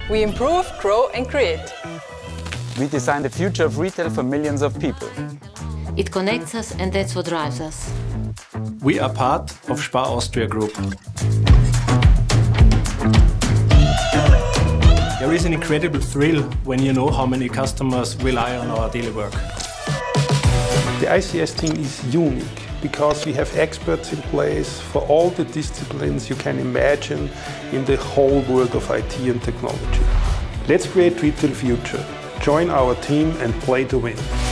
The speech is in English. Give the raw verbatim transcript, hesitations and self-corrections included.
We improve, grow and create. We design the future of retail for millions of people. It connects us, and that's what drives us. We are part of SPAR Austria Group. There is an incredible thrill when you know how many customers rely on our daily work. The I C S team is unique because we have experts in place for all the disciplines you can imagine in the whole world of I T and technology. Let's create retail future. Join our team and play to win.